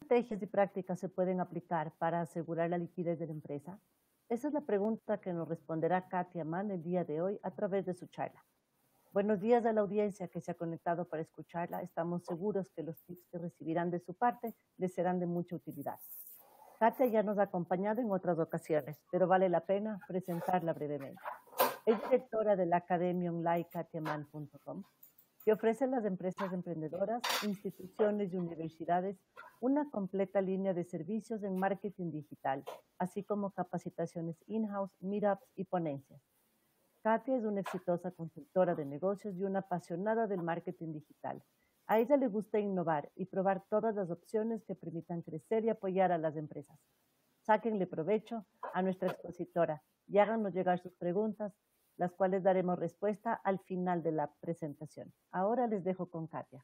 estrategias y prácticas se pueden aplicar para asegurar la liquidez de la empresa? Esa es la pregunta que nos responderá Katia Mann el día de hoy a través de su charla. Buenos días a la audiencia que se ha conectado para escucharla. Estamos seguros que los tips que recibirán de su parte les serán de mucha utilidad. Katia ya nos ha acompañado en otras ocasiones, pero vale la pena presentarla brevemente. Es directora de la academia online katiamann.com, que ofrece a las empresas emprendedoras, instituciones y universidades una completa línea de servicios en marketing digital, así como capacitaciones in-house, meetups y ponencias. Katia es una exitosa consultora de negocios y una apasionada del marketing digital. A ella le gusta innovar y probar todas las opciones que permitan crecer y apoyar a las empresas. Sáquenle provecho a nuestra expositora y háganos llegar sus preguntas, las cuales daremos respuesta al final de la presentación. Ahora les dejo con Katia.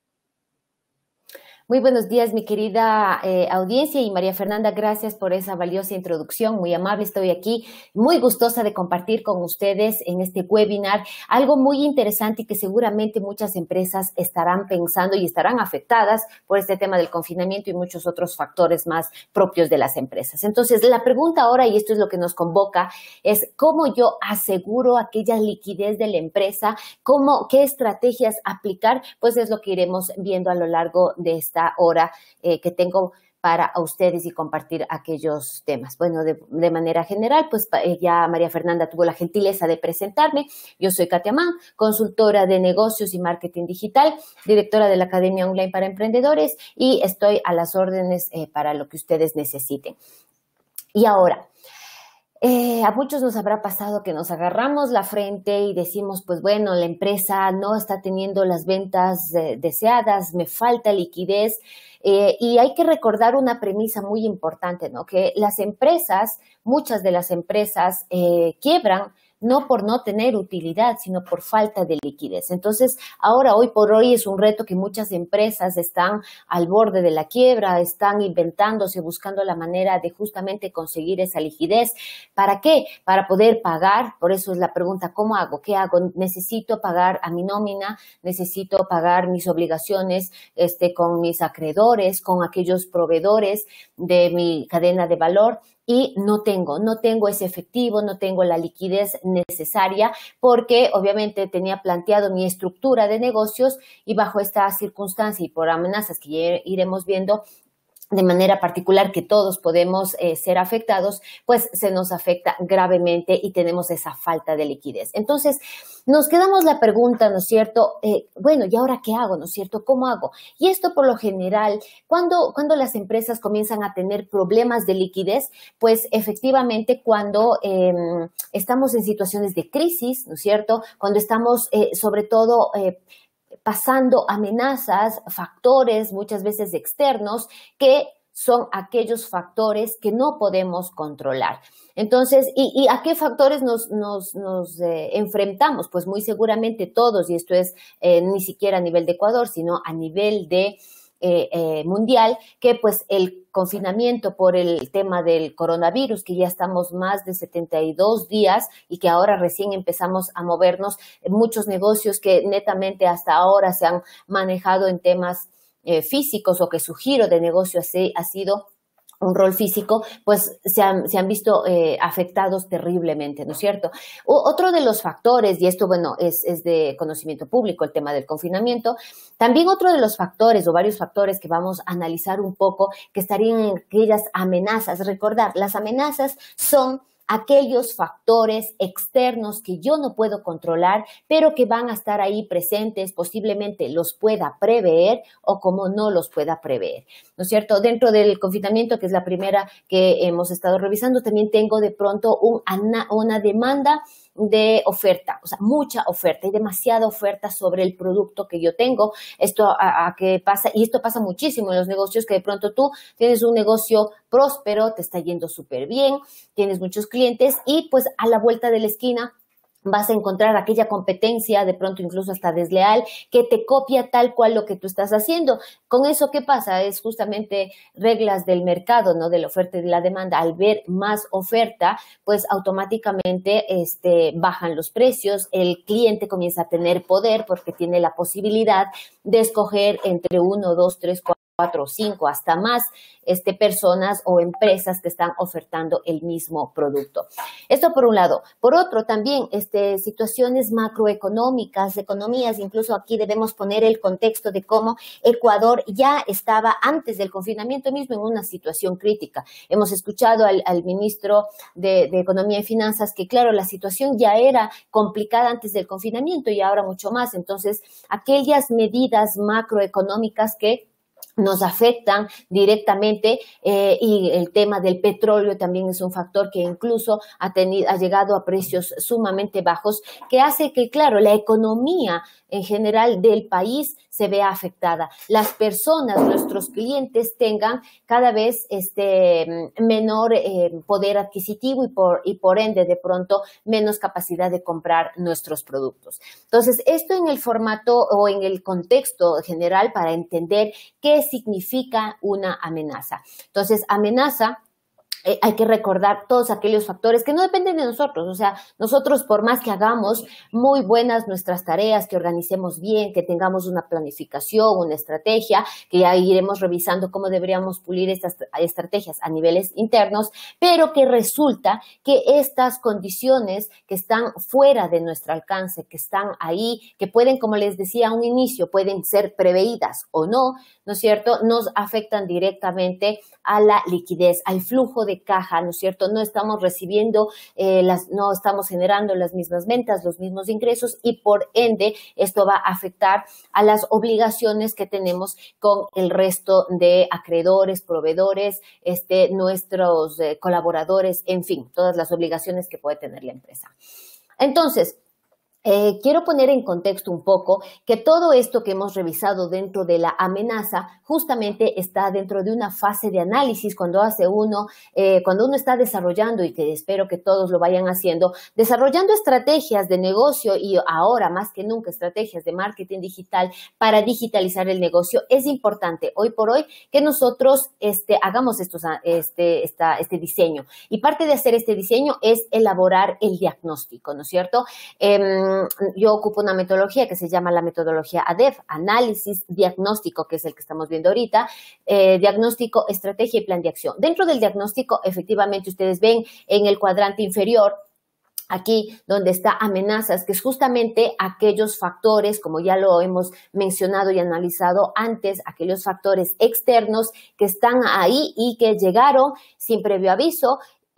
Muy buenos días, mi querida audiencia, y María Fernanda, gracias por esa valiosa introducción, muy amable. Estoy aquí muy gustosa de compartir con ustedes en este webinar algo muy interesante y que seguramente muchas empresas estarán pensando y estarán afectadas por este tema del confinamiento y muchos otros factores más propios de las empresas. Entonces, la pregunta ahora, y esto es lo que nos convoca, es cómo yo aseguro aquella liquidez de la empresa, qué estrategias aplicar, pues es lo que iremos viendo a lo largo de esta hora que tengo para ustedes y compartir aquellos temas. Bueno, de manera general, pues ya María Fernanda tuvo la gentileza de presentarme. Yo soy Katia Mann, consultora de negocios y marketing digital, directora de la Academia Online para Emprendedores, y estoy a las órdenes para lo que ustedes necesiten. Y ahora, a muchos nos habrá pasado que nos agarramos la frente y decimos, pues bueno, la empresa no está teniendo las ventas deseadas, me falta liquidez, y hay que recordar una premisa muy importante, ¿no? Que las empresas, muchas de las empresas quiebran no por no tener utilidad, sino por falta de liquidez. Entonces, ahora, hoy por hoy, es un reto que muchas empresas están al borde de la quiebra, están inventándose, buscando la manera de justamente conseguir esa liquidez. ¿Para qué? Para poder pagar. Por eso es la pregunta, ¿cómo hago? ¿Qué hago? Necesito pagar a mi nómina, necesito pagar mis obligaciones con mis acreedores, con aquellos proveedores de mi cadena de valor. Y no tengo ese efectivo, no tengo la liquidez necesaria porque obviamente tenía planteado mi estructura de negocios y bajo esta circunstancia y por amenazas que ya iremos viendo de manera particular que todos podemos ser afectados, pues se nos afecta gravemente y tenemos esa falta de liquidez. Entonces, nos quedamos la pregunta, ¿no es cierto? Bueno, ¿y ahora qué hago, no es cierto? ¿Cómo hago? Y esto por lo general, cuando las empresas comienzan a tener problemas de liquidez, pues efectivamente cuando estamos en situaciones de crisis, ¿no es cierto? Cuando estamos sobre todo pasando amenazas, factores muchas veces externos, que son aquellos factores que no podemos controlar. Entonces, ¿y a qué factores nos enfrentamos? Pues muy seguramente todos, y esto es ni siquiera a nivel de Ecuador, sino a nivel de mundial, que pues el confinamiento por el tema del coronavirus, que ya estamos más de 72 días y que ahora recién empezamos a movernos, muchos negocios que netamente hasta ahora se han manejado en temas físicos o que su giro de negocio ha sido un rol físico, pues se han visto afectados terriblemente, ¿no es cierto? Otro de los factores, y esto, bueno, es de conocimiento público, el tema del confinamiento, también otro de los factores o varios factores que vamos a analizar un poco, que estarían en aquellas amenazas. Recordar, las amenazas son aquellos factores externos que yo no puedo controlar, pero que van a estar ahí presentes, posiblemente los pueda prever o como no los pueda prever, ¿no es cierto? Dentro del confinamiento, que es la primera que hemos estado revisando, también tengo de pronto una demanda de oferta, o sea, mucha oferta y demasiada oferta sobre el producto que yo tengo. Esto a qué pasa, y esto pasa muchísimo en los negocios, que de pronto tú tienes un negocio próspero, te está yendo súper bien, tienes muchos clientes y pues a la vuelta de la esquina vas a encontrar aquella competencia, de pronto incluso hasta desleal, que te copia tal cual lo que tú estás haciendo. Con eso, ¿qué pasa? Es justamente reglas del mercado, ¿no? De la oferta y de la demanda. Al ver más oferta, pues automáticamente bajan los precios, el cliente comienza a tener poder porque tiene la posibilidad de escoger entre 1, 2, 3, 4 4 o 5, hasta más personas o empresas que están ofertando el mismo producto. Esto por un lado. Por otro, también situaciones macroeconómicas, economías, incluso aquí debemos poner el contexto de cómo Ecuador ya estaba antes del confinamiento mismo en una situación crítica. Hemos escuchado al ministro de Economía y Finanzas que, claro, la situación ya era complicada antes del confinamiento y ahora mucho más. Entonces, aquellas medidas macroeconómicas que nos afectan directamente y el tema del petróleo también es un factor que incluso ha llegado a precios sumamente bajos, que hace que, claro, la economía en general del país se vea afectada. Las personas, nuestros clientes, tengan cada vez menor poder adquisitivo y por ende, de pronto, menos capacidad de comprar nuestros productos. Entonces, esto en el formato o en el contexto general para entender qué significa una amenaza. Entonces, amenaza, hay que recordar todos aquellos factores que no dependen de nosotros. O sea, nosotros, por más que hagamos muy buenas nuestras tareas, que organicemos bien, que tengamos una planificación, una estrategia, que ya iremos revisando cómo deberíamos pulir estas estrategias a niveles internos, pero que resulta que estas condiciones que están fuera de nuestro alcance, que están ahí, que pueden, como les decía a un inicio, pueden ser preveídas o no, ¿no es cierto?, nos afectan directamente a la liquidez, al flujo de caja, ¿no es cierto? No estamos recibiendo, no estamos generando las mismas ventas, los mismos ingresos y por ende esto va a afectar a las obligaciones que tenemos con el resto de acreedores, proveedores, nuestros colaboradores, en fin, todas las obligaciones que puede tener la empresa. Entonces, quiero poner en contexto un poco que todo esto que hemos revisado dentro de la amenaza justamente está dentro de una fase de análisis cuando uno está desarrollando, y que espero que todos lo vayan haciendo, desarrollando estrategias de negocio y ahora más que nunca estrategias de marketing digital para digitalizar el negocio. Es importante hoy por hoy que nosotros hagamos este diseño, y parte de hacer este diseño es elaborar el diagnóstico, ¿no es cierto? Yo ocupo una metodología que se llama la metodología ADEF, análisis, diagnóstico, que es el que estamos viendo ahorita, diagnóstico, estrategia y plan de acción. Dentro del diagnóstico, efectivamente, ustedes ven en el cuadrante inferior, aquí donde está amenazas, que es justamente aquellos factores, como ya lo hemos mencionado y analizado antes, aquellos factores externos que están ahí y que llegaron sin previo aviso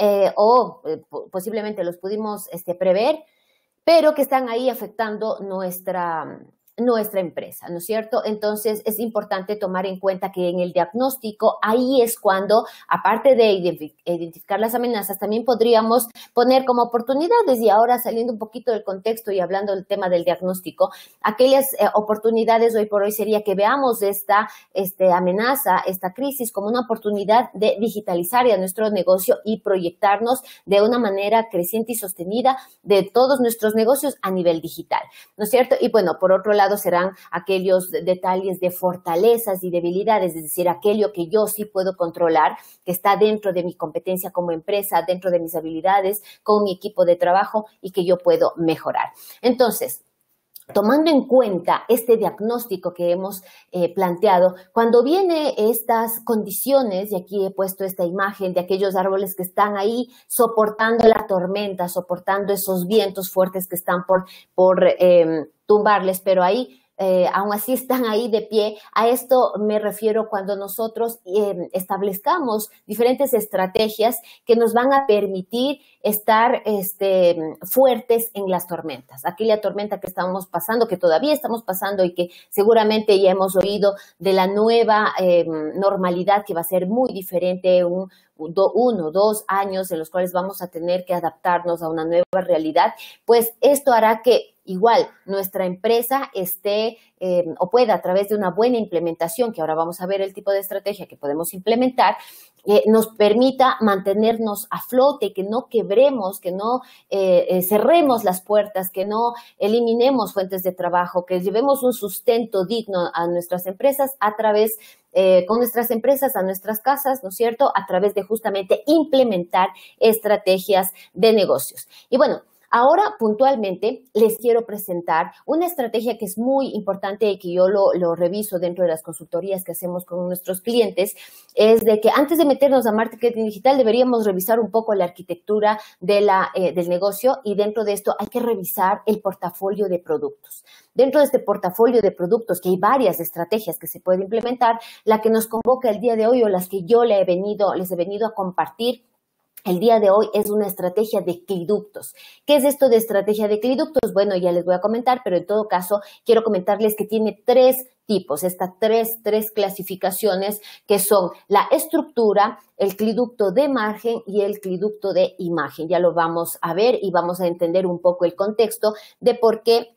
posiblemente los pudimos prever, pero que están ahí afectando nuestra empresa, ¿no es cierto? Entonces, es importante tomar en cuenta que en el diagnóstico, ahí es cuando, aparte de identificar las amenazas, también podríamos poner como oportunidades, y ahora saliendo un poquito del contexto y hablando del tema del diagnóstico, aquellas oportunidades hoy por hoy sería que veamos esta amenaza, esta crisis, como una oportunidad de digitalizar ya nuestro negocio y proyectarnos de una manera creciente y sostenida de todos nuestros negocios a nivel digital, ¿no es cierto? Y bueno, por otro lado, serán aquellos detalles de fortalezas y debilidades, es decir, aquello que yo sí puedo controlar, que está dentro de mi competencia como empresa, dentro de mis habilidades, con mi equipo de trabajo y que yo puedo mejorar. Entonces, tomando en cuenta este diagnóstico que hemos planteado, cuando vienen estas condiciones, y aquí he puesto esta imagen de aquellos árboles que están ahí soportando la tormenta, soportando esos vientos fuertes que están por tumbarles, pero ahí aún así están ahí de pie. A esto me refiero cuando nosotros establezcamos diferentes estrategias que nos van a permitir estar fuertes en las tormentas. Aquí la tormenta que estamos pasando, que todavía estamos pasando y que seguramente ya hemos oído de la nueva normalidad, que va a ser muy diferente, 1 o 2 años en los cuales vamos a tener que adaptarnos a una nueva realidad, pues esto hará que igual nuestra empresa o pueda, a través de una buena implementación, que ahora vamos a ver el tipo de estrategia que podemos implementar, nos permita mantenernos a flote, que no quebremos, que no cerremos las puertas, que no eliminemos fuentes de trabajo, que llevemos un sustento digno a nuestras empresas con nuestras empresas, a nuestras casas, ¿no es cierto?, a través de justamente implementar estrategias de negocios. Y bueno, Ahora, puntualmente, les quiero presentar una estrategia que es muy importante y que yo lo reviso dentro de las consultorías que hacemos con nuestros clientes, es de que antes de meternos a marketing digital deberíamos revisar un poco la arquitectura del negocio, y dentro de esto hay que revisar el portafolio de productos. Dentro de este portafolio de productos, que hay varias estrategias que se pueden implementar, la que nos convoca el día de hoy o las que yo les he venido a compartir el día de hoy es una estrategia de cliductos. ¿Qué es esto de estrategia de cliductos? Bueno, ya les voy a comentar, pero en todo caso quiero comentarles que tiene tres tipos, estas tres clasificaciones, que son la estructura, el cliducto de margen y el cliducto de imagen. Ya lo vamos a ver y vamos a entender un poco el contexto de por qué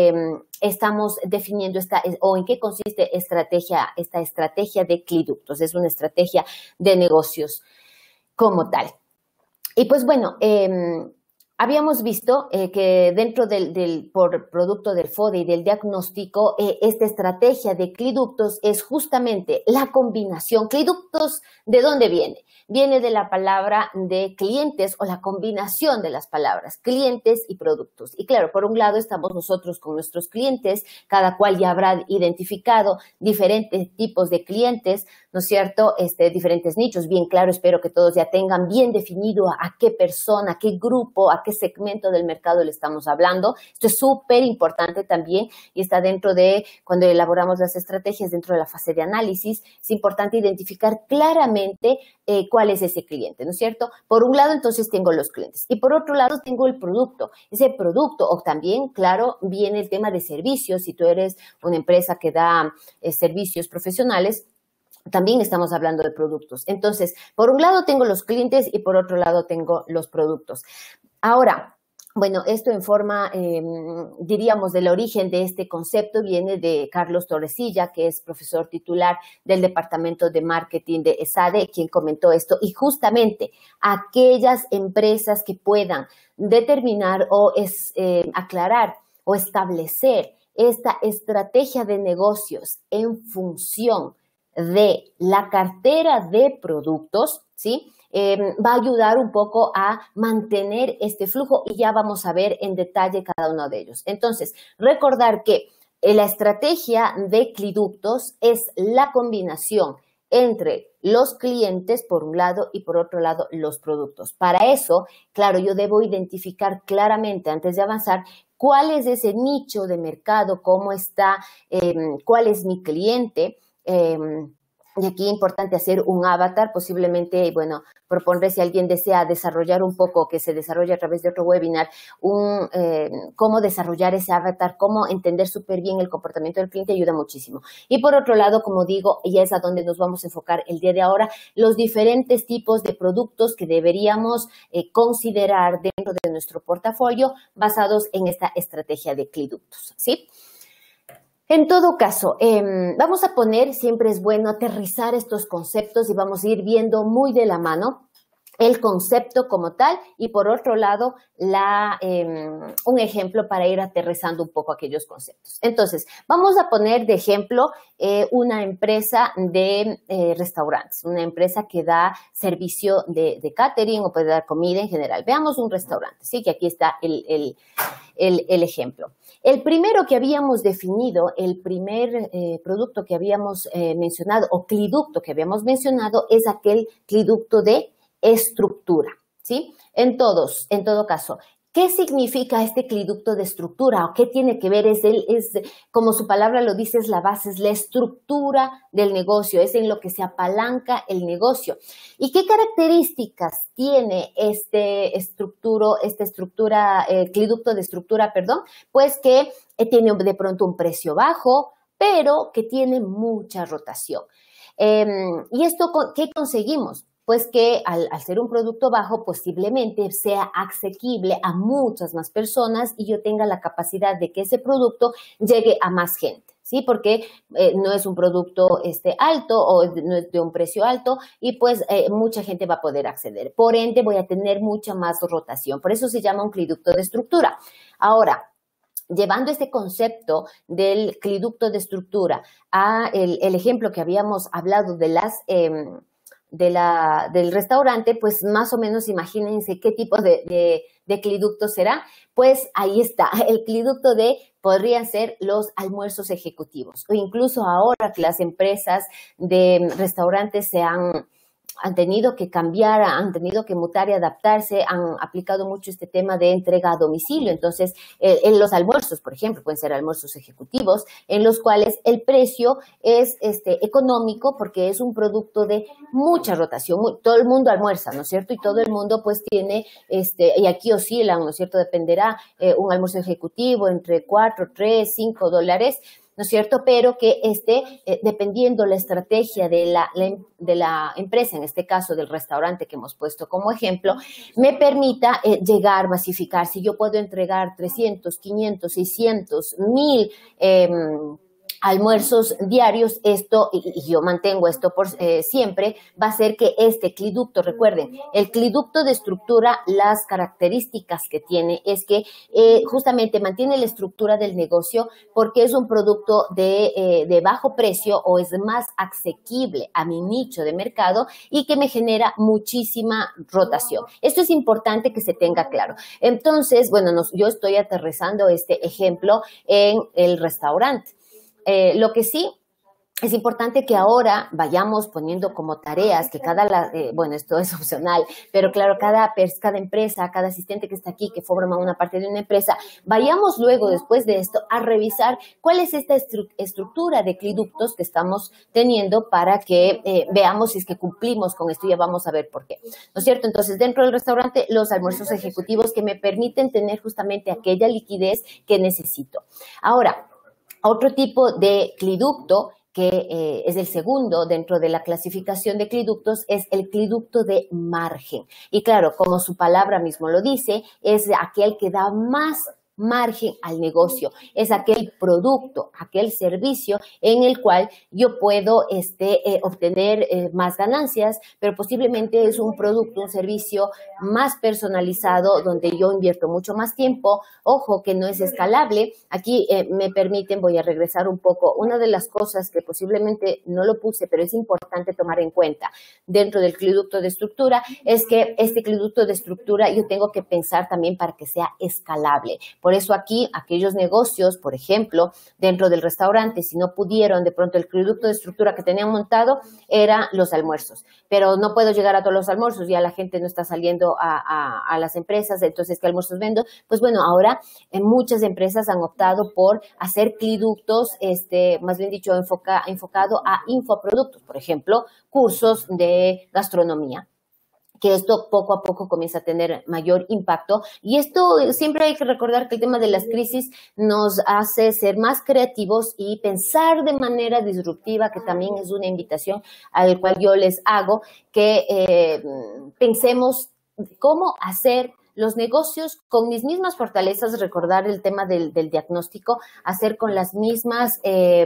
estamos definiendo o en qué consiste esta estrategia de cliductos. Es una estrategia de negocios como tal. Y pues bueno, habíamos visto que dentro por producto del FODE y del diagnóstico, esta estrategia de cliductos es justamente la combinación. Cliductos, ¿de dónde viene? Viene de la palabra de clientes o la combinación de las palabras clientes y productos. Y claro, por un lado estamos nosotros con nuestros clientes, cada cual ya habrá identificado diferentes tipos de clientes, ¿no es cierto? Diferentes nichos. Bien claro, espero que todos ya tengan bien definido a qué persona, a qué grupo, a qué segmento del mercado le estamos hablando. Esto es súper importante también y está dentro de, cuando elaboramos las estrategias, dentro de la fase de análisis, es importante identificar claramente cuál es ese cliente, ¿no es cierto? Por un lado, entonces, tengo los clientes y por otro lado, tengo el producto. Ese producto, o también, claro, viene el tema de servicios. Si tú eres una empresa que da servicios profesionales, también estamos hablando de productos. Entonces, por un lado tengo los clientes y por otro lado tengo los productos. Ahora, bueno, esto en forma, diríamos, del origen de este concepto viene de Carlos Torresilla, que es profesor titular del Departamento de Marketing de ESADE, quien comentó esto. Y justamente aquellas empresas que puedan determinar o aclarar o establecer esta estrategia de negocios en función de la cartera de productos, ¿sí? Va a ayudar un poco a mantener este flujo y ya vamos a ver en detalle cada uno de ellos. Entonces, recordar que la estrategia de cliductos es la combinación entre los clientes por un lado y por otro lado los productos. Para eso, claro, yo debo identificar claramente antes de avanzar cuál es ese nicho de mercado, cómo está, cuál es mi cliente. Y aquí es importante hacer un avatar, posiblemente, bueno, propondré si alguien desea desarrollar un poco, que se desarrolle a través de otro webinar, cómo desarrollar ese avatar, cómo entender súper bien el comportamiento del cliente, ayuda muchísimo. Y por otro lado, como digo, ya es a donde nos vamos a enfocar el día de ahora, los diferentes tipos de productos que deberíamos considerar dentro de nuestro portafolio basados en esta estrategia de cliductos, ¿sí? En todo caso, vamos a poner, siempre es bueno aterrizar estos conceptos y vamos a ir viendo muy de la mano el concepto como tal y por otro lado un ejemplo para ir aterrizando un poco aquellos conceptos. Entonces, vamos a poner de ejemplo una empresa de restaurantes, una empresa que da servicio de catering o puede dar comida en general. Veamos un restaurante, ¿sí? Que aquí está el ejemplo. El primero que habíamos definido, el primer producto que habíamos mencionado o cliducto que habíamos mencionado es aquel cliducto de estructura, ¿sí? En todo caso, ¿qué significa este cliducto de estructura? ¿O qué tiene que ver? Como su palabra lo dice, es la base, es la estructura del negocio, es en lo que se apalanca el negocio. ¿Y qué características tiene cliducto de estructura, perdón? Pues que tiene de pronto un precio bajo, pero que tiene mucha rotación. ¿Y esto qué conseguimos? Pues que al ser un producto bajo posiblemente sea asequible a muchas más personas y yo tenga la capacidad de que ese producto llegue a más gente, ¿sí? Porque no es un producto alto o no es de un precio alto y pues mucha gente va a poder acceder. Por ende, voy a tener mucha más rotación. Por eso se llama un cliducto de estructura. Ahora, llevando este concepto del cliducto de estructura a el ejemplo que habíamos hablado de del restaurante, pues más o menos imagínense qué tipo de cliducto será. Pues ahí está, el cliducto podrían ser los almuerzos ejecutivos, o incluso ahora que las empresas de restaurantes han tenido que cambiar, han tenido que mutar y adaptarse, han aplicado mucho este tema de entrega a domicilio. Entonces, en los almuerzos, por ejemplo, pueden ser almuerzos ejecutivos, en los cuales el precio es económico porque es un producto de mucha rotación. Todo el mundo almuerza, ¿no es cierto? Y todo el mundo pues tiene, y aquí oscilan, ¿no es cierto? Dependerá un almuerzo ejecutivo entre 4, 3, $5, ¿no es cierto? Pero que dependiendo la estrategia de la empresa, en este caso del restaurante que hemos puesto como ejemplo, me permita llegar, masificar. Si yo puedo entregar 300, 500, 600, 1000 almuerzos diarios, y yo mantengo esto por siempre, va a ser que este cliducto, recuerden, el cliducto de estructura, las características que tiene es que justamente mantiene la estructura del negocio porque es un producto de bajo precio o es más asequible a mi nicho de mercado y que me genera muchísima rotación. Esto es importante que se tenga claro. Entonces, bueno, yo estoy aterrizando este ejemplo en el restaurante. Lo que sí es importante que ahora vayamos poniendo como tareas que bueno, esto es opcional, pero claro, cada empresa, cada asistente que está aquí, que forma una parte de una empresa, vayamos luego, después de esto, a revisar cuál es esta estructura de cliductos que estamos teniendo para que veamos si es que cumplimos con esto. Ya vamos a ver por qué, ¿no es cierto? Entonces, dentro del restaurante, los almuerzos ejecutivos que me permiten tener justamente aquella liquidez que necesito. Ahora, otro tipo de cliducto que es el segundo dentro de la clasificación de cliductos es el cliducto de margen. Y claro, como su palabra mismo lo dice, es aquel que da más margen al negocio, es aquel producto, aquel servicio en el cual yo puedo obtener más ganancias, pero posiblemente es un producto, un servicio más personalizado donde yo invierto mucho más tiempo. Ojo que no es escalable. Aquí me permiten, voy a regresar un poco, una de las cosas que posiblemente no lo puse, pero es importante tomar en cuenta dentro del cliducto de estructura, es que este cliducto de estructura yo tengo que pensar también para que sea escalable. Por eso aquí, aquellos negocios, por ejemplo, dentro del restaurante, si no pudieron, de pronto el cliducto de estructura que tenían montado era los almuerzos. Pero no puedo llegar a todos los almuerzos, ya la gente no está saliendo a las empresas, entonces, ¿qué almuerzos vendo? Pues bueno, ahora muchas empresas han optado por hacer cliductos, más bien dicho, enfocado a infoproductos, por ejemplo, cursos de gastronomía, que esto poco a poco comienza a tener mayor impacto. Y esto siempre hay que recordar que el tema de las crisis nos hace ser más creativos y pensar de manera disruptiva, que también es una invitación al cual yo les hago, que pensemos cómo hacer los negocios con mis mismas fortalezas, recordar el tema del diagnóstico, hacer con mis mismas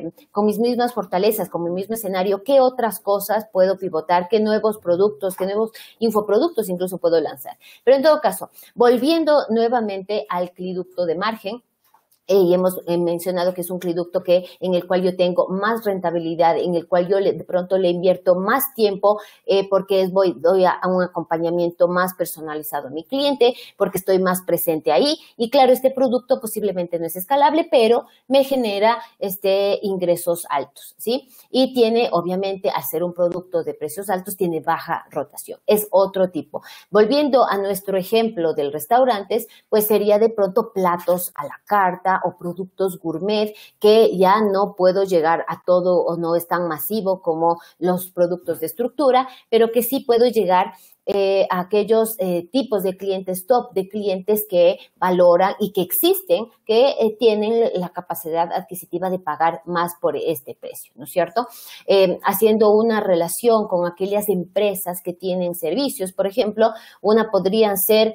fortalezas, con mi mismo escenario, qué otras cosas puedo pivotar, qué nuevos productos, qué nuevos infoproductos incluso puedo lanzar. Pero en todo caso, volviendo nuevamente al cliducto de margen, y hemos mencionado que es un cliducto en el cual yo tengo más rentabilidad, en el cual yo de pronto le invierto más tiempo porque doy a un acompañamiento más personalizado a mi cliente, porque estoy más presente ahí. Y claro, este producto posiblemente no es escalable, pero me genera ingresos altos, ¿sí? Y tiene, obviamente, al ser un producto de precios altos, tiene baja rotación. Es otro tipo. Volviendo a nuestro ejemplo del restaurantes, pues sería de pronto platos a la carta o productos gourmet que ya no puedo llegar a todo o no es tan masivo como los productos de estructura, pero que sí puedo llegar a aquellos tipos de clientes top, de clientes que valoran y que existen, que tienen la capacidad adquisitiva de pagar más por este precio, ¿no es cierto? Haciendo una relación con aquellas empresas que tienen servicios, por ejemplo, una podrían ser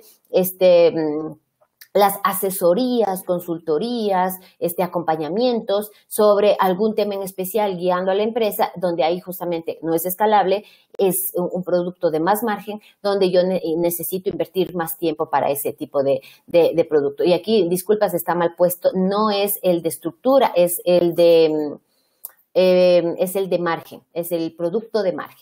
las asesorías, consultorías, acompañamientos sobre algún tema en especial guiando a la empresa, donde ahí justamente no es escalable, es un producto de más margen, donde yo necesito invertir más tiempo para ese tipo de producto. Y aquí, disculpas, está mal puesto, no es el de estructura, es el de margen, es el producto de margen.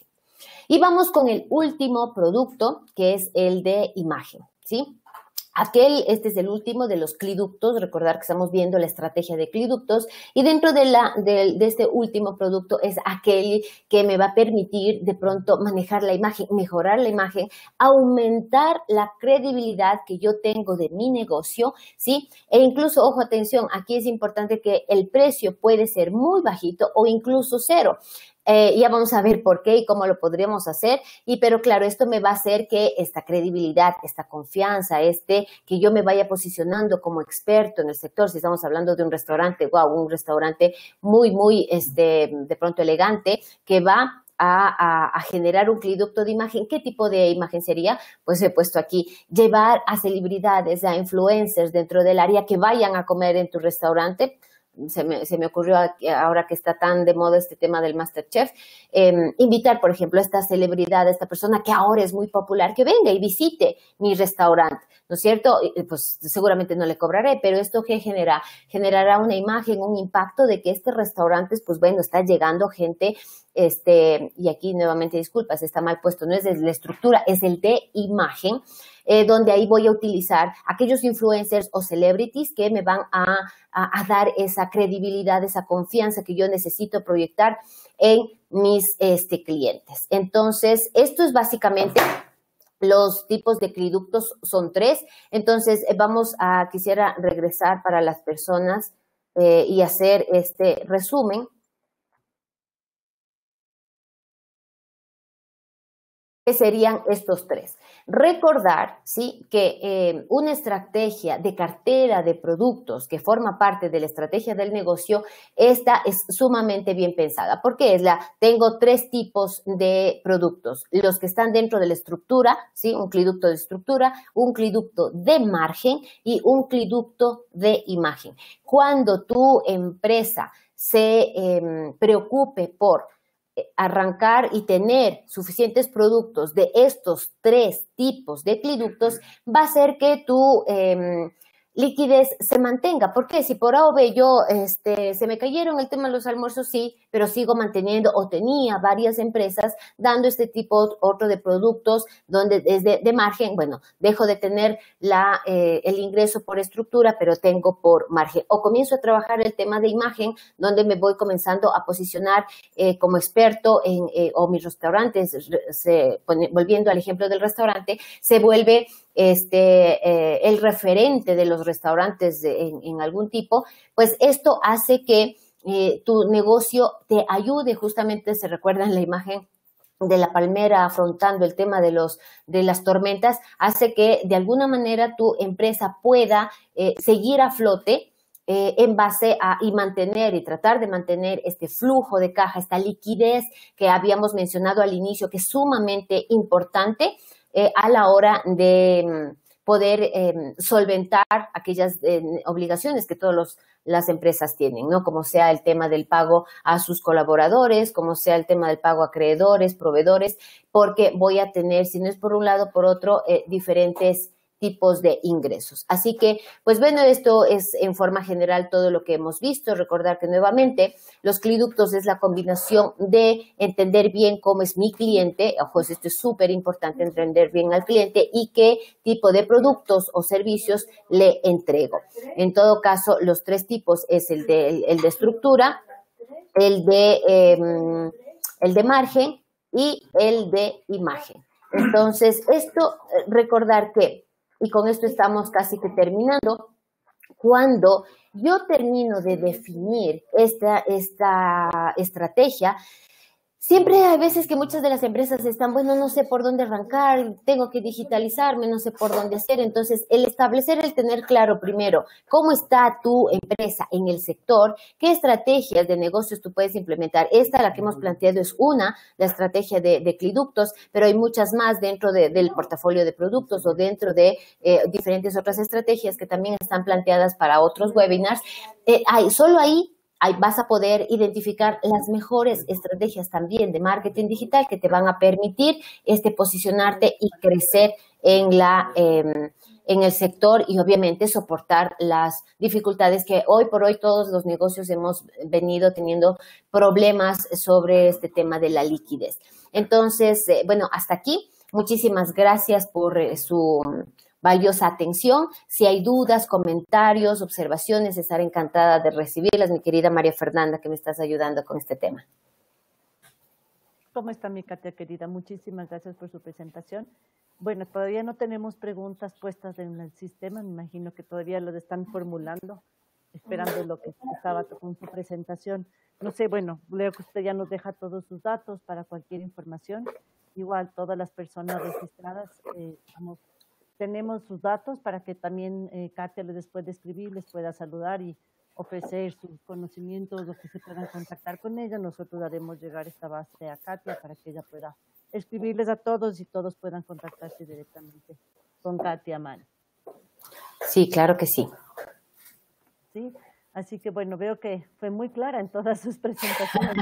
Y vamos con el último producto, que es el de imagen, ¿sí? Este es el último de los cliductos, recordar que estamos viendo la estrategia de cliductos, y dentro de este último producto es aquel que me va a permitir de pronto manejar la imagen, mejorar la imagen, aumentar la credibilidad que yo tengo de mi negocio, ¿sí? E incluso, ojo, atención, aquí es importante que el precio puede ser muy bajito o incluso cero. Ya vamos a ver por qué y cómo lo podríamos hacer, pero claro, esto me va a hacer que esta credibilidad, esta confianza, que yo me vaya posicionando como experto en el sector. Si estamos hablando de un restaurante, wow, un restaurante muy, de pronto elegante, que va a generar un cliducto de imagen. ¿Qué tipo de imagen sería? Pues he puesto aquí, llevar a celebridades, a influencers dentro del área que vayan a comer en tu restaurante. Se me ocurrió ahora que está tan de moda este tema del MasterChef, invitar, por ejemplo, a esta celebridad, a esta persona que ahora es muy popular, que venga y visite mi restaurante, ¿no es cierto? Pues seguramente no le cobraré, pero esto ¿qué genera? Generará una imagen, un impacto de que este restaurante, pues bueno, está llegando gente, y aquí nuevamente disculpas, está mal puesto, no es de la estructura, es el de imagen, donde ahí voy a utilizar aquellos influencers o celebrities que me van a dar esa credibilidad, esa confianza que yo necesito proyectar en mis clientes. Entonces, esto es básicamente, los tipos de cliductos son 3. Entonces, quisiera regresar para las personas y hacer este resumen. ¿Qué serían estos 3? Recordar, ¿sí?, que una estrategia de cartera de productos que forma parte de la estrategia del negocio, esta es sumamente bien pensada. ¿Por qué? Tengo 3 tipos de productos. Los que están dentro de la estructura, ¿sí?, un cliducto de estructura, un cliducto de margen y un cliducto de imagen. Cuando tu empresa se preocupe por arrancar y tener suficientes productos de estos 3 tipos de cliductos, va a hacer que tu liquidez se mantenga. ¿Por qué? Si por A o B se me cayeron el tema de los almuerzos, sí, pero sigo manteniendo o tenía varias empresas dando este tipo otro de productos donde es de margen, bueno, dejo de tener el ingreso por estructura, pero tengo por margen. O comienzo a trabajar el tema de imagen, donde me voy comenzando a posicionar como experto o mis restaurantes, volviendo al ejemplo del restaurante, se vuelve el referente de los restaurantes en algún tipo, pues esto hace que tu negocio te ayude. Justamente se recuerda en la imagen de la palmera afrontando el tema de las tormentas, hace que de alguna manera tu empresa pueda seguir a flote en base y mantener y tratar de mantener este flujo de caja, esta liquidez que habíamos mencionado al inicio, que es sumamente importante a la hora de poder solventar aquellas obligaciones que todas las empresas tienen, ¿no? Como sea el tema del pago a sus colaboradores, como sea el tema del pago a acreedores, proveedores, porque voy a tener, si no es por un lado, por otro, diferentes tipos de ingresos. Así que, pues bueno, esto es en forma general todo lo que hemos visto. Recordar que nuevamente los cliductos es la combinación de entender bien cómo es mi cliente, ojo, esto es súper importante, entender bien al cliente y qué tipo de productos o servicios le entrego. En todo caso, los 3 tipos es el de estructura, el de margen y el de imagen. Entonces, recordar que, y con esto estamos casi que terminando, cuando yo termino de definir esta estrategia, siempre hay veces que muchas de las empresas están, bueno, no sé por dónde arrancar, tengo que digitalizarme, no sé por dónde hacer. Entonces, el tener claro primero cómo está tu empresa en el sector, qué estrategias de negocios tú puedes implementar. La que hemos planteado es la estrategia de cliductos, pero hay muchas más dentro del portafolio de productos o dentro de diferentes otras estrategias que también están planteadas para otros webinars. Solo ahí vas a poder identificar las mejores estrategias también de marketing digital que te van a permitir posicionarte y crecer en el sector y obviamente soportar las dificultades que hoy por hoy todos los negocios hemos venido teniendo problemas sobre este tema de la liquidez. Entonces, bueno, hasta aquí. Muchísimas gracias por su valiosa atención. Si hay dudas, comentarios, observaciones, estaré encantada de recibirlas, mi querida María Fernanda, que me estás ayudando con este tema. ¿Cómo está mi Katia querida? Muchísimas gracias por su presentación. Bueno, todavía no tenemos preguntas puestas en el sistema, me imagino que todavía lo están formulando, esperando lo que estaba con su presentación. No sé, bueno, leo que usted ya nos deja todos sus datos para cualquier información. Igual, todas las personas registradas, tenemos sus datos para que también Katia después de escribir les pueda saludar y ofrecer sus conocimientos o que se puedan contactar con ella. Nosotros haremos llegar esta base a Katia para que ella pueda escribirles a todos y todos puedan contactarse directamente con Katia Mann. Sí, claro que sí. Sí, así que bueno, veo que fue muy clara en todas sus presentaciones.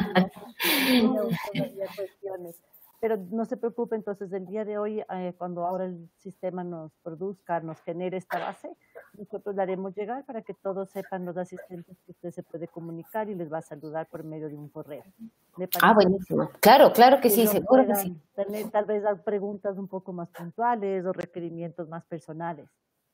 Todavía cuestiones. Pero no se preocupe, entonces el día de hoy, cuando ahora el sistema nos produzca, nos genere esta base, nosotros la haremos llegar para que todos sepan, los asistentes, que usted se puede comunicar y les va a saludar por medio de un correo. Buenísimo. Claro, claro que sí, seguro que sí. Tener tal vez preguntas un poco más puntuales o requerimientos más personales.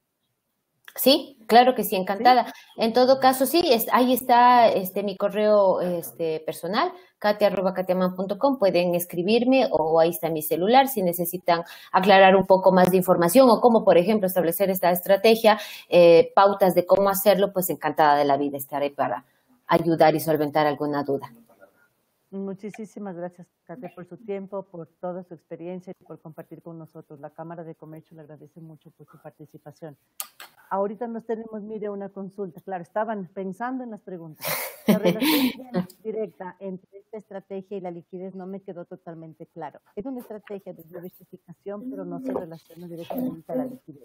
Sí, claro que sí, encantada. ¿Sí? En todo caso, sí, ahí está mi correo personal, katia@katiaman.com. Pueden escribirme o ahí está mi celular si necesitan aclarar un poco más de información o cómo, por ejemplo, establecer esta estrategia, pautas de cómo hacerlo, pues encantada de la vida estaré para ayudar y solventar alguna duda. Muchísimas gracias, Katia, por su tiempo, por toda su experiencia y por compartir con nosotros. La Cámara de Comercio le agradece mucho por su participación. Ahorita nos tenemos, mire, una consulta. Claro, estaban pensando en las preguntas. La relación directa entre esta estrategia y la liquidez no me quedó totalmente claro. Es una estrategia de diversificación, pero no se relaciona directamente a la liquidez.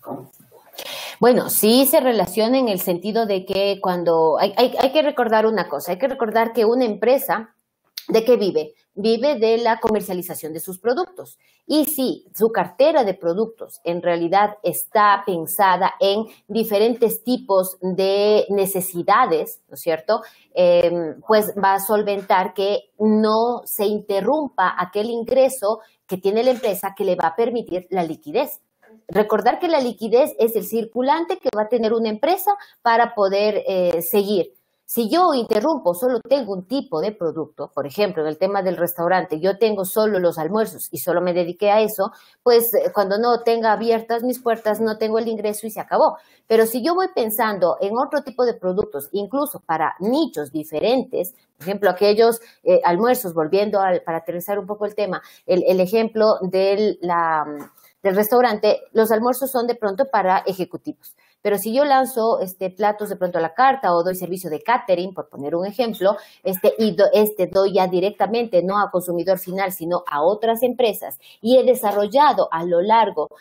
Bueno, sí se relaciona en el sentido de que cuando hay que recordar una cosa, hay que recordar que una empresa, ¿de qué vive? Vive de la comercialización de sus productos. Y si su cartera de productos en realidad está pensada en diferentes tipos de necesidades, ¿no es cierto? Pues va a solventar que no se interrumpa aquel ingreso que tiene la empresa que le va a permitir la liquidez. Recordar que la liquidez es el circulante que va a tener una empresa para poder seguir. Si yo interrumpo, solo tengo un tipo de producto, por ejemplo, en el tema del restaurante, yo tengo solo los almuerzos y solo me dediqué a eso, pues cuando no tenga abiertas mis puertas, no tengo el ingreso y se acabó. Pero si yo voy pensando en otro tipo de productos, incluso para nichos diferentes, por ejemplo, aquellos almuerzos, volviendo para aterrizar un poco el tema, el ejemplo del restaurante, los almuerzos son de pronto para ejecutivos. Pero si yo lanzo platos de pronto a la carta o doy servicio de catering, por poner un ejemplo, y doy ya directamente, no a consumidor final, sino a otras empresas, y he desarrollado a lo largo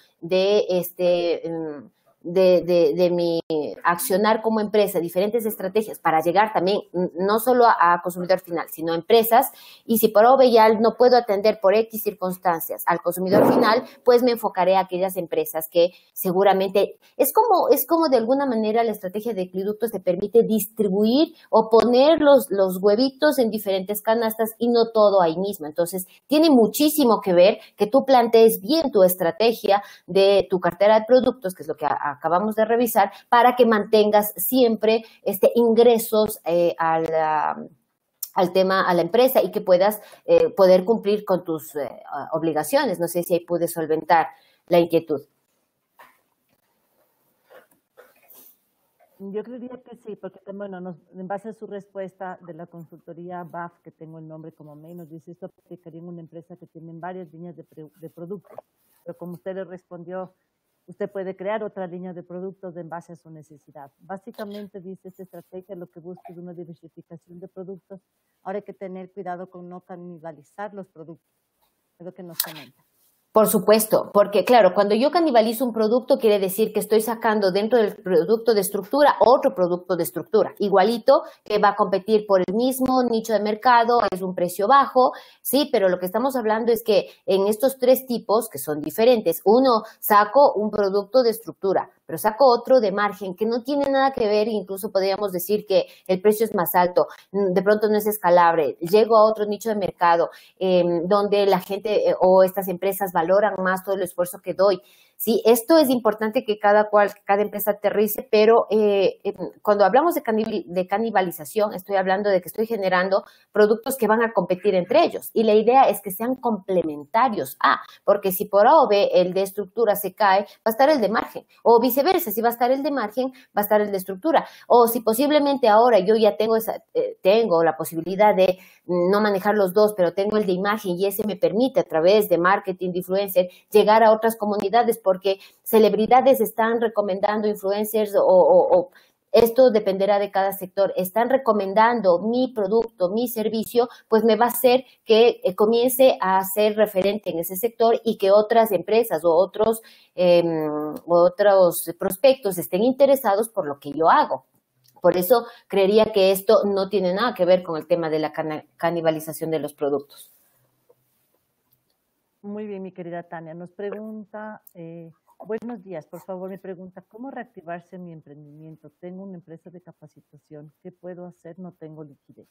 de mi accionar como empresa, diferentes estrategias para llegar también no solo a consumidor final, sino a empresas, y si por obvio ya no puedo atender por X circunstancias al consumidor final, pues me enfocaré a aquellas empresas que seguramente es como de alguna manera la estrategia de Cliductos te permite distribuir o poner los huevitos en diferentes canastas y no todo ahí mismo. Entonces, tiene muchísimo que ver que tú plantees bien tu estrategia de tu cartera de productos, que es lo que acabamos de revisar, para que mantengas siempre ingresos al tema, a la empresa y que puedas poder cumplir con tus obligaciones. No sé si ahí pude solventar la inquietud. Yo creería que sí, porque bueno, en base a su respuesta de la consultoría BAF, que tengo el nombre como mail, nos dice esto aplicaría en una empresa que tiene varias líneas de productos, pero como usted le respondió, usted puede crear otra línea de productos en base a su necesidad. Básicamente dice esta estrategia, lo que busca es una diversificación de productos. Ahora hay que tener cuidado con no canibalizar los productos, es lo que nos comenta. Por supuesto, porque claro, cuando yo canibalizo un producto quiere decir que estoy sacando dentro del producto de estructura otro producto de estructura, igualito, que va a competir por el mismo nicho de mercado, es un precio bajo, sí, pero lo que estamos hablando es que en estos tres tipos, que son diferentes, uno saco un producto de estructura, pero saco otro de margen que no tiene nada que ver, incluso podríamos decir que el precio es más alto, de pronto no es escalable, llego a otro nicho de mercado, donde la gente o estas empresas valoran más todo el esfuerzo que doy. Sí, esto es importante que cada empresa aterrice, pero cuando hablamos de canibalización, estoy hablando de que estoy generando productos que van a competir entre ellos. Y la idea es que sean complementarios porque si por A o B el de estructura se cae, va a estar el de margen. O viceversa, si va a estar el de margen, va a estar el de estructura. O si posiblemente ahora yo ya tengo la posibilidad de no manejar los dos, pero tengo el de imagen y ese me permite a través de marketing, de influencer, llegar a otras comunidades porque celebridades están recomendando influencers o esto dependerá de cada sector, están recomendando mi producto, mi servicio, pues me va a hacer que comience a ser referente en ese sector y que otras empresas o otros prospectos estén interesados por lo que yo hago. Por eso creería que esto no tiene nada que ver con el tema de la canibalización de los productos. Muy bien, mi querida Tania. Nos pregunta, buenos días, por favor, me pregunta, ¿cómo reactivarse mi emprendimiento? Tengo una empresa de capacitación. ¿Qué puedo hacer? No tengo liquidez.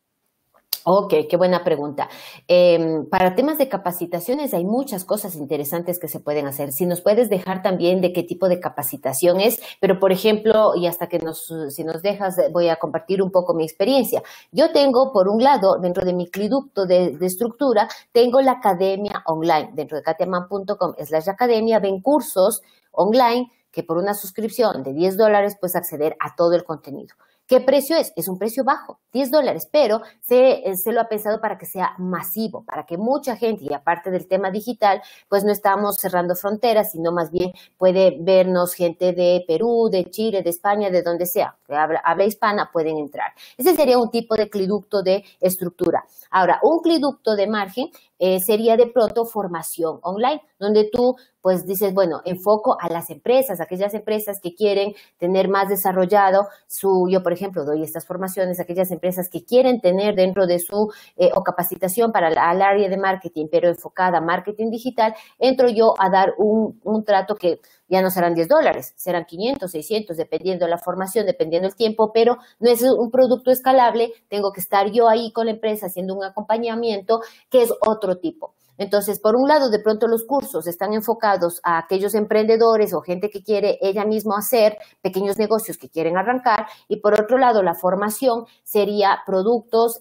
Ok, qué buena pregunta. Para temas de capacitaciones hay muchas cosas interesantes que se pueden hacer. Si nos puedes dejar también de qué tipo de capacitación es, pero por ejemplo, y hasta que si nos dejas, voy a compartir un poco mi experiencia. Yo tengo, por un lado, dentro de mi cliducto de estructura, tengo la academia online. Dentro de katiaman.com/academia ven cursos online que por una suscripción de $10 puedes acceder a todo el contenido. ¿Qué precio es? Es un precio bajo, $10, pero se lo ha pensado para que sea masivo, para que mucha gente, y aparte del tema digital, pues no estamos cerrando fronteras, sino más bien puede vernos gente de Perú, de Chile, de España, de donde sea, que habla hispana, pueden entrar. Ese sería un tipo de cliducto de estructura. Ahora, un cliducto de margen sería de pronto formación online, donde tú pues dices, bueno, enfoco a las empresas, aquellas empresas que quieren tener más desarrollado yo por ejemplo doy estas formaciones a aquellas empresas que quieren tener dentro de su o capacitación para al área de marketing, pero enfocada a marketing digital, entro yo a dar un trato que ya no serán $10, serán 500, 600, dependiendo de la formación, dependiendo del tiempo, pero no es un producto escalable, tengo que estar yo ahí con la empresa haciendo un acompañamiento que es otro tipo. Entonces, por un lado, de pronto los cursos están enfocados a aquellos emprendedores o gente que quiere ella misma hacer pequeños negocios que quieren arrancar, y por otro lado, la formación sería productos,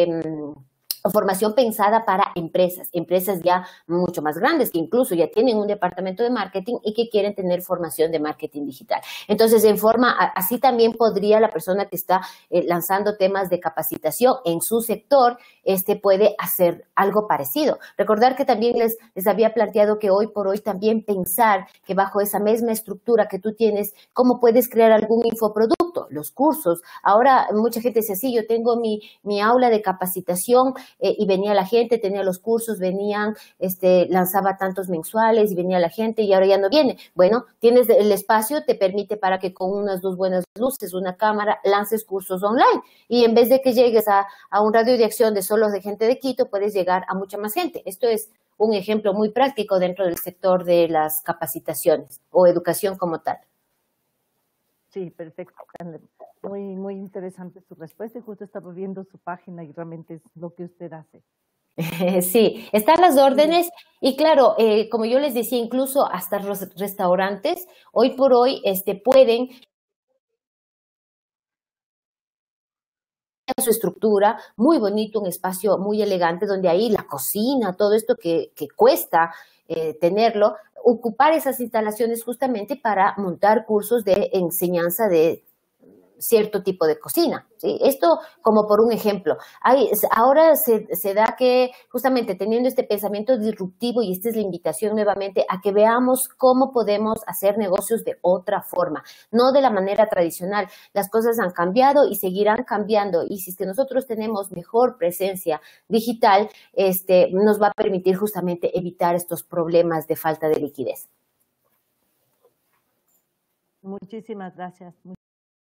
formación pensada para empresas ya mucho más grandes, que incluso ya tienen un departamento de marketing y que quieren tener formación de marketing digital. Entonces, así también podría la persona que está lanzando temas de capacitación en su sector, puede hacer algo parecido. Recordar que también les había planteado que hoy por hoy también pensar que bajo esa misma estructura que tú tienes, ¿cómo puedes crear algún infoproducto? Los cursos. Ahora mucha gente dice, sí, yo tengo mi aula de capacitación, y venía la gente, tenía los cursos, lanzaba tantos mensuales y venía la gente y ahora ya no viene. Bueno, tienes el espacio, te permite para que con unas 2 buenas luces, una cámara, lances cursos online. Y en vez de que llegues a un radio de acción de solo de gente de Quito, puedes llegar a mucha más gente. Esto es un ejemplo muy práctico dentro del sector de las capacitaciones o educación como tal. Sí, perfecto. Muy, muy interesante su respuesta y justo estaba viendo su página y realmente es lo que usted hace. Sí, están las órdenes y claro, como yo les decía, incluso hasta los restaurantes, hoy por hoy pueden su estructura, muy bonito, un espacio muy elegante, donde ahí la cocina, todo esto que cuesta tenerlo, ocupar esas instalaciones justamente para montar cursos de enseñanza de cierto tipo de cocina, ¿sí? Esto como por un ejemplo. Ahora se da que justamente teniendo este pensamiento disruptivo, y esta es la invitación nuevamente a que veamos cómo podemos hacer negocios de otra forma, no de la manera tradicional. Las cosas han cambiado y seguirán cambiando, y si es que nosotros tenemos mejor presencia digital, nos va a permitir justamente evitar estos problemas de falta de liquidez. Muchísimas gracias.